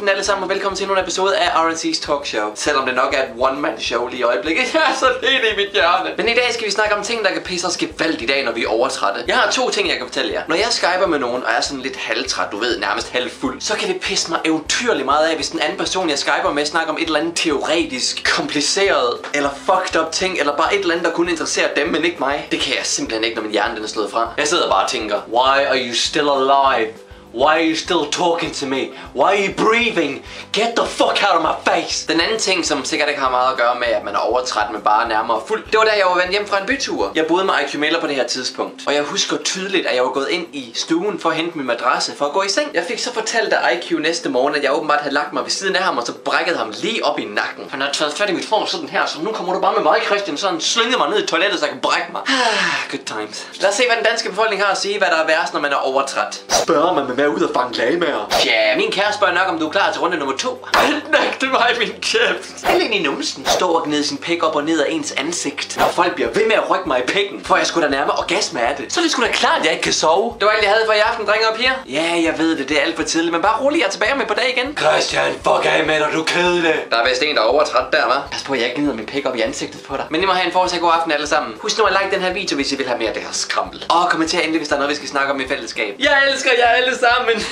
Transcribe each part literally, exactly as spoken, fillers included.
aften alle sammen, og velkommen til en episode af R and C's Talk Show. Selvom det nok er et one-man-show lige i øjeblikket. Jeg er så helt i mit hjørne. Men i dag skal vi snakke om ting, der kan pisse os gevaldigt i dag, når vi er overtrætte. Jeg har to ting, jeg kan fortælle jer. Når jeg skyper med nogen, og jeg er sådan lidt halvtræt, du ved, nærmest halvfuld, så kan det pisse mig eventyrligt meget af, hvis den anden person, jeg skyper med, snakker om et eller andet teoretisk, kompliceret, eller fucked up ting, eller bare et eller andet, der kun interesserer dem, men ikke mig. Det kan jeg simpelthen ikke, når min hjerne den er slået fra. Jeg sidder bare og tænker, why are you still alive? Why are you still talking to me? Why are you breathing? Get the fuck out of my face! Den anden ting, som sikkert ikke har meget at gøre med, at man er overtræt, men bare nærmere fuld. Det var da jeg var vendt hjem fra en bytur. Jeg boede med I Q Miller på det her tidspunkt. Og jeg husker tydeligt, at jeg var gået ind i stuen for at hente min madrasse for at gå i seng. Jeg fik så fortalt af I Q næste morgen, at jeg åbenbart havde lagt mig ved siden af ham, og så brækkede ham lige op i nakken. Han har taget fat i mit hår sådan her, så nu kommer du bare med mig, Christian. Så han slyngede mig ned i toilettet, så jeg kan brække mig. Good times. Lad os se, hvad den danske befolkning har at sige, hvad der er værst, når man er overtræt. Spørger man med ud og fange lagmager. Ja, min kæreste spørger nok, om du er klar til runde nummer to. Nægte mig min kæft. Stil ind i numsen. Stå og gnide sin pik op og ned af ens ansigt. Når folk bliver ved med at rykke mig i pikken, for jeg skulle da nærmere orgasme af det, så er det sgu da klart, at jeg ikke kan sove. Det var alt, jeg havde for i aften, drenge og piger. Ja, jeg ved det, det er alt for tidligt, men bare rolig, jeg er tilbage med på dag igen. Christian, fuck af med dig, du kedelig. Der er vist en, der er overtræt der, hva'? Pas på, at jeg ikke gnider min pik op i ansigtet på dig. Men I må have en fortsat god aften alle sammen. Husk nu at like den her video, hvis I vil have mere af det her skrammel. Og kommenter endelig, hvis der er noget, vi skal snakke om i fællesskab. Jeg elsker jer alle sammen.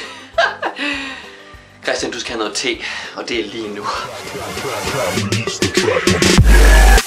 Christian, du skal have noget te, og det er lige nu.